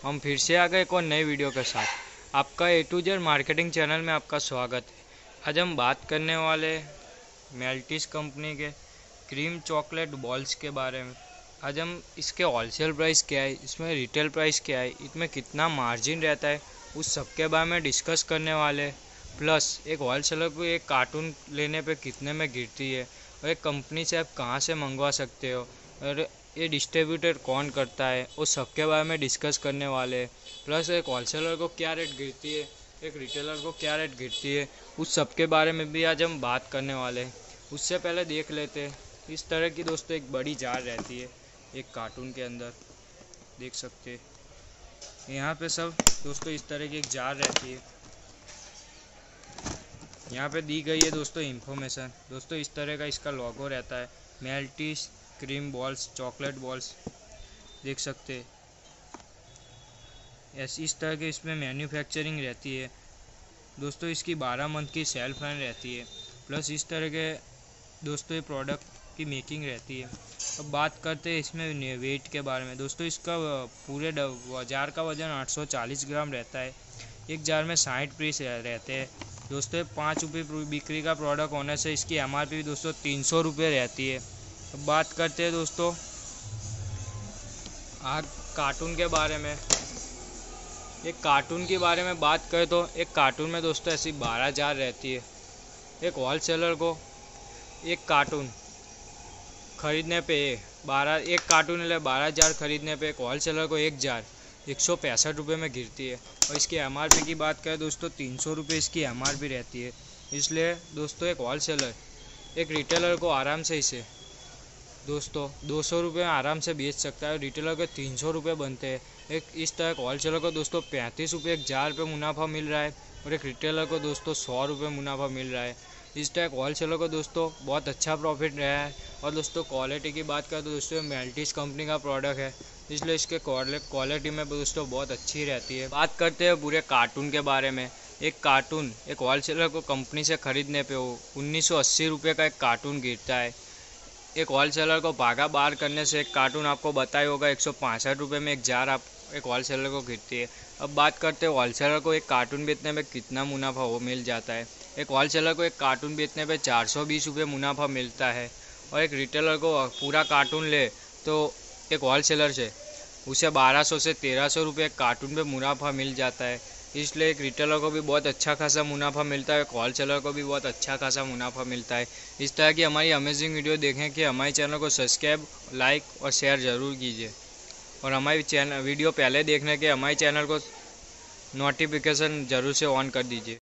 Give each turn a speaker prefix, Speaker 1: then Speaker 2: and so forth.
Speaker 1: हम फिर से आ गए एक और नई वीडियो के साथ। आपका A to Z marketing channel में आपका स्वागत है। आज हम बात करने वाले मेल्टिस कंपनी के क्रीम चॉकलेट बॉल्स के बारे में। आज हम इसके होलसेल प्राइस क्या है, इसमें रिटेल प्राइस क्या है, इसमें कितना मार्जिन रहता है, उस सब के बारे में डिस्कस करने वाले। प्लस एक होलसेलर को एक कार्टून लेने पे कितने में गिरती है और एक कंपनी से आप कहाँ से मंगवा सकते हो और ये डिस्ट्रीब्यूटर कौन करता है, उस सब के बारे में डिस्कस करने वाले। प्लस एक होलसेलर को क्या रेट गिरती है, एक रिटेलर को क्या रेट गिरती है, उस सब के बारे में भी आज हम बात करने वाले हैं। उससे पहले देख लेते हैं। इस तरह की दोस्तों एक बड़ी जार रहती है एक कार्टून के अंदर, देख सकते हैं यहाँ पे सब दोस्तों। इस तरह की एक जार रहती है, यहाँ पे दी गई है दोस्तों इंफॉर्मेशन। दोस्तों इस तरह का इसका लोगो रहता है, Meltis cream balls chocolate balls, देख सकते हैं। इस तरह के इसमें मैन्युफैक्चरिंग रहती है दोस्तों। इसकी 12 मंथ की सेल्फ लाइन रहती है। प्लस इस तरह के दोस्तों ये प्रोडक्ट की मेकिंग रहती है। अब बात करते हैं इसमें वेट के बारे में। दोस्तों इसका पूरे जार का वजन 840 ग्राम रहता है। एक जार में 60 पीस रहते हैं दोस्तों। 5 रुपये बिक्री का प्रोडक्ट होने से इसकी MRP दोस्तों 300 रुपये रहती है। अब बात करते हैं दोस्तों आज कार्टून के बारे में। एक कार्टून के बारे में बात करें तो एक कार्टून में दोस्तों ऐसी 12 जार रहती है। एक होलसेलर को एक कार्टून खरीदने पे एक कार्टून ले 12 जार खरीदने पे एक होलसेलर को एक जार 165 रुपये में गिरती है। और इसकी MRP की बात करें दोस्तों 300 रुपये इसकी MRP रहती है। इसलिए दोस्तों एक होलसेलर एक रिटेलर को आराम से इसे दोस्तों 200 रुपये में आराम से बेच सकता है। रिटेलर के 300 रुपये बनते हैं। एक इस तरह एक होलसेलर को दोस्तों 35 रुपये एक जार पे मुनाफा मिल रहा है और एक रिटेलर को दोस्तों 100 रुपये मुनाफा मिल रहा है। इस तरह एक होलसेलर को दोस्तों बहुत अच्छा प्रॉफिट रहा है। और दोस्तों क्वालिटी की बात करें तो दोस्तों मेल्टिस कंपनी का प्रोडक्ट है, इसलिए इसके क्वालिटी में दोस्तों बहुत अच्छी रहती है। बात करते हैं पूरे कार्टून के बारे में। एक कार्टून एक होलसेलर को कंपनी से ख़रीदने पे 1980 रुपये का एक कार्टून गिरता है। एक होलसेलर को भागा बार करने से एक कार्टून आपको बताया होगा 165 रुपये में एक जार आप एक होलसेलर को गिरती है। अब बात करते हैं होलसेलर को एक कार्टून बेचने में कितना मुनाफा वो मिल जाता है। एक होलसेलर को एक कार्टून बेचने पे 420 रुपये मुनाफा मिलता है और एक रिटेलर को पूरा कार्टून ले तो एक होलसेलर से उसे 1200 से 1300 रुपये कार्टून पे मुनाफा मिल जाता है। इसलिए एक रिटेलर को भी बहुत अच्छा खासा मुनाफा मिलता है, एक होलसेलर को भी बहुत अच्छा खासा मुनाफा मिलता है। इस तरह की हमारी अमेजिंग वीडियो देखें कि हमारे चैनल को सब्सक्राइब, लाइक और शेयर ज़रूर कीजिए। और हमारी वीडियो पहले देखने के हमारे चैनल को नोटिफिकेशन ज़रूर से ऑन कर दीजिए।